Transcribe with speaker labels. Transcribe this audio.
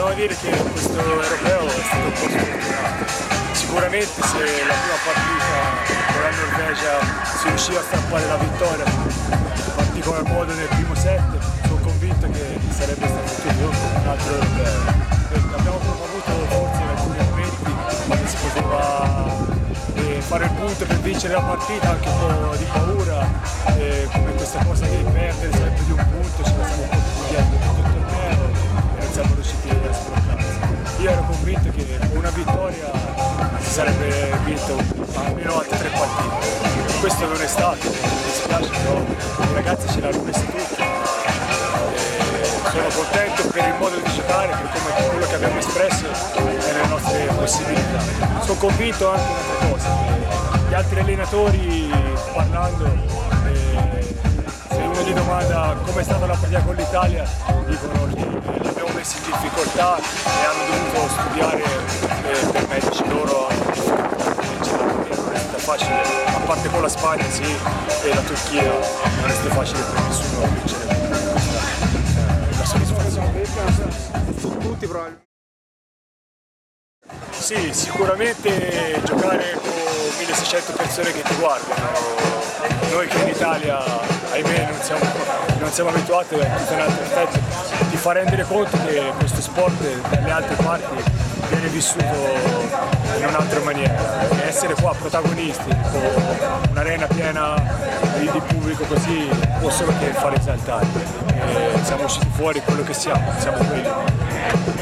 Speaker 1: Devo dire che questo europeo è stato un po' sfortunato. Sicuramente se la prima partita con la Norvegia si riusciva a strappare la vittoria, in particolar modo nel primo set, sono convinto che sarebbe stato tutto un altro europeo. Abbiamo proprio avuto forse in alcuni momenti quando si poteva fare il punto per vincere la partita, anche un po' di paura, come questa cosa di perdere sempre di un punto, ce la siamo un po' studiando tutto il torneo e non siamo riusciti a sbloccarsi. Io ero convinto che con una vittoria si sarebbe vinto almeno altre 3 partite. Questo non è stato, mi dispiace, però i ragazzi ce l'hanno messi tutti. Sono contento per il modo di giocare, per come quello che abbiamo espresso e le nostre possibilità. Sono convinto anche di un'altra cosa, che gli altri allenatori parlando, se uno gli domanda come è stata la partita con l'Italia, dicono che l'abbiamo messi in difficoltà e hanno dovuto studiare per metterci loro in difficoltà. Non è stata facile, a parte con la Spagna sì, e la Turchia non è stato facile per nessuno a vincere.
Speaker 2: Tutti probabilmente.
Speaker 1: Sì, sicuramente giocare con 1600 persone che ti guardano. Noi che in Italia, ahimè, non siamo abituati a tutto un altro effetto, ti fa rendere conto che questo sport dalle altre parti viene vissuto in un'altra maniera. E essere qua protagonisti con un'arena piena di pubblico così può solo che fare esaltare. E siamo usciti fuori quello che siamo quelli.